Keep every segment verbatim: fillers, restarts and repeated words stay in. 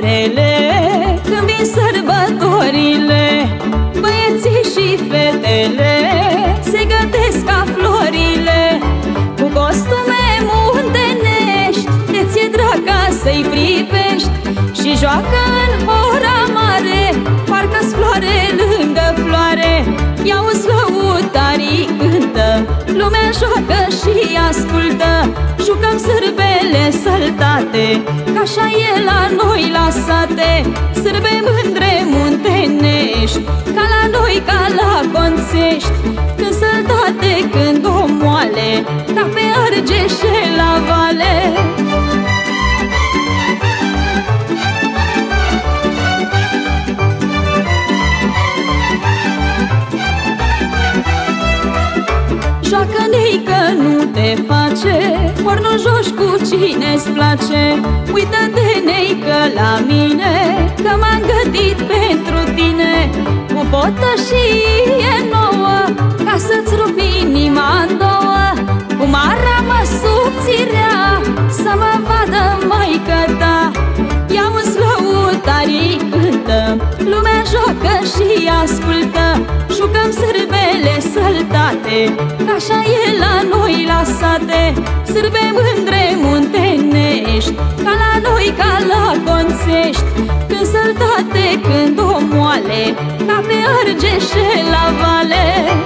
orele când vin sărbătorile. Băieții și fetele se gătesc ca florile, cu costume muntenești, de ție drag ca să-i privești. Și joacă în ora mare, parcă-s floare lângă floare. I-auzi lăutarii cântă, lumea joacă și ascultă. Jucăm sârbele săltate, că așa e la noi la sate. Sârbe mândre muntenești, ca la noi, ca la Conțești. Când săltate, când omoale, ca pe Argeșe la Vale. Joacă-ne-i că nu te face, ori nu joci cu cine-ți place. Uită-te, nei, că la mine, că m-am gătit pentru tine, cu botășie nouă, ca să-ți rup inima în două. Cu marea mă subțirea, să mă vadă maică ta. I-auzi lăutarii cântă, lumea joacă și ascultă. Jucăm sârbele săltate, că așa e la noi la sate. Sârbe mândre muntenești, ca la noi, ca la Conțești. Când săltate, când omoale, ca pe Argeșe la Vale.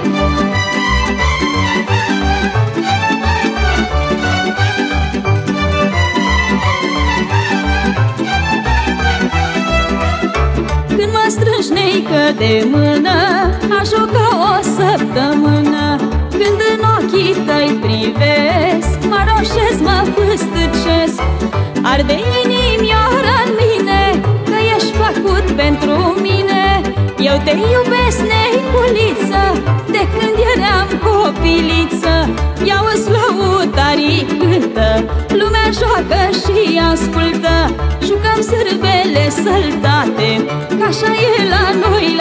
Când mă strângi, neică, de mână, aș juca o săptămână. Când în ochii tăi privesc, mă roșesc, mă fâstăcesc. Arde inimioara în mine, că ești făcut pentru mine. Eu te iubesc, neiculiță, de când eram copiliță. I-auzi lăutarii cântă, lumea joacă și ascultă. Jucăm sârbele săltate, că așa e la noi